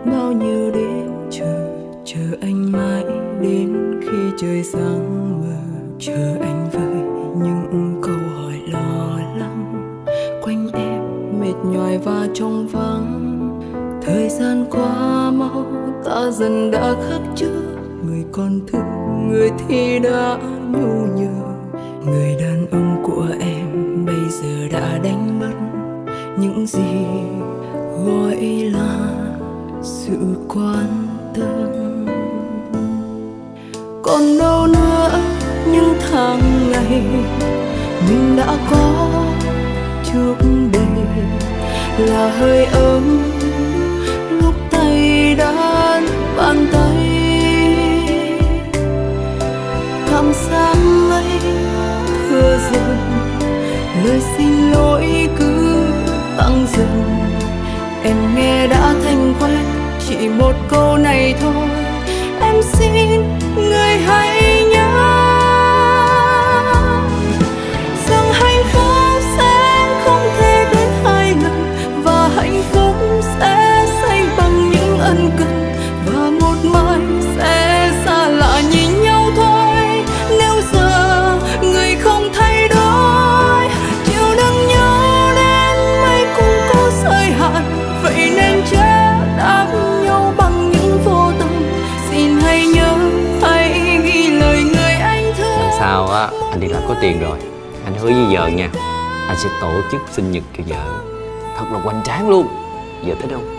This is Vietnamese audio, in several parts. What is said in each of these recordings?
bao nhiêu đêm chờ anh mãi đến khi trời sáng mờ, chờ anh với những câu hỏi lo lắng. Quanh em mệt nhoài và trong vắng, thời gian qua mau ta dần đã khắc trước. Người con thương, người thì đã nhu nhược. Người đàn ông của em bây giờ đã đánh mất những gì gọi là sự quan tâm. Còn đâu nữa những tháng ngày mình đã có trước đây, là hơi ấm lúc tay đan bàn tay. Cảm giác ấy thừa dần, lời xin lỗi cứ tăng dần. Em nghe đã thành quen, chỉ một câu này thôi. Em xin người hãy nhớ rằng hạnh phúc sẽ không thể đến hai lần, và hạnh phúc sẽ xây bằng những ân cần, và một mai sẽ xa lạ nhìn nhau thôi. Nếu giờ người không thay đổi, chịu đừng nhớ đến mây cũng có giới hạn, vậy nên chớ đáp nhau bằng những vô tâm. Xin hãy nhớ, hãy ghi lời người anh thương. Lần sau á, anh đi làm có tiền rồi, anh hứa với vợ nha, anh sẽ tổ chức sinh nhật cho vợ thật là hoành tráng luôn. Vợ thích không?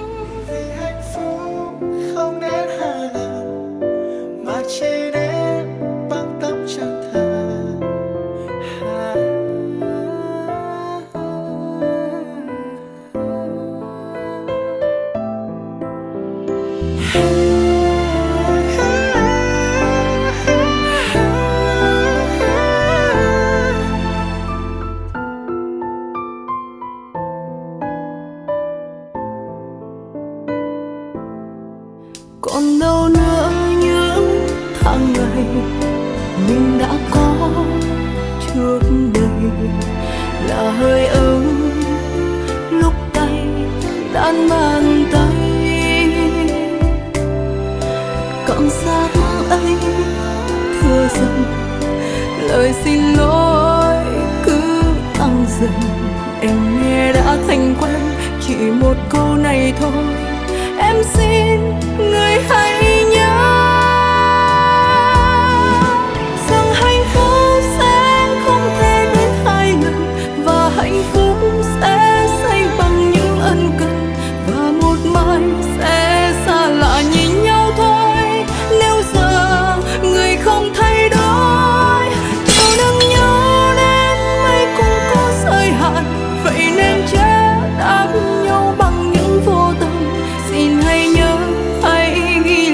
Còn đâu nữa những tháng ngày mình đã có trước đây, là hơi ấm lúc tay đan bàn tay. Cảm giác ấy thừa dần, lời xin lỗi cứ tăng dần. Em nghe đã thành quen, chỉ một câu này thôi. Em xin người hãy nhớ rằng hạnh phúc sẽ không thể đến hai lần, và hạnh phúc sẽ xây bằng những ân cần, và một mai sẽ xa lạ nhìn nhau thôi. Nếu giờ người không thay đổi, chịu đừng nhớ đến mây cũng có giới hạn, vậy nên chớ đáp nhau bằng những vô tâm. Xin hãy nhớ, hãy ghi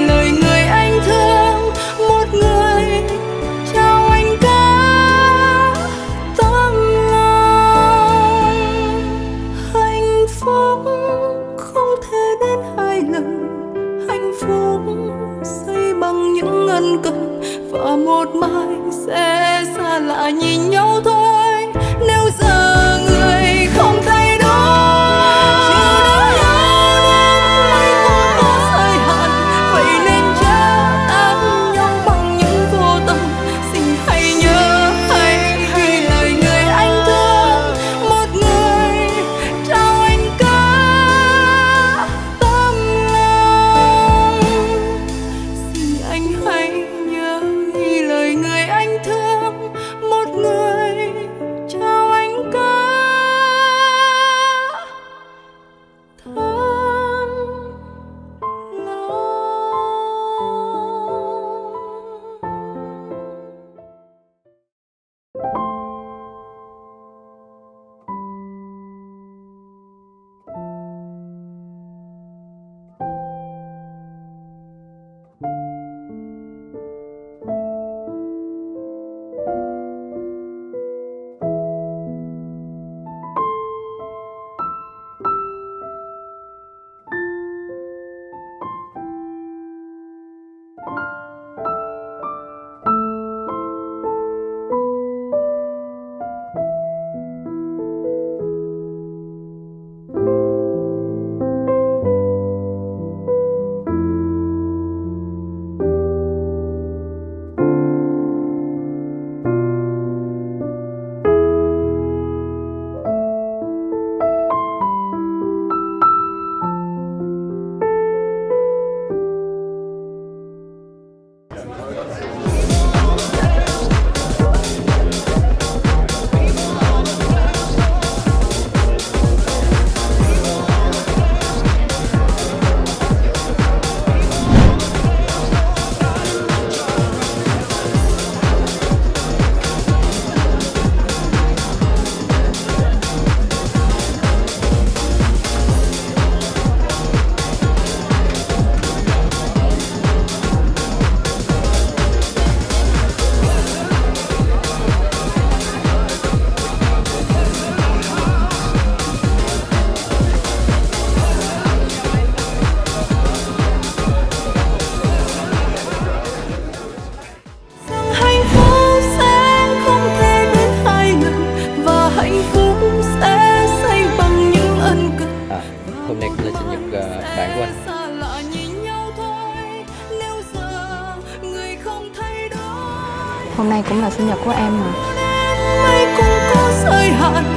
Hôm nay cũng là sinh nhật của em mà. Mây cũng có giới hạn,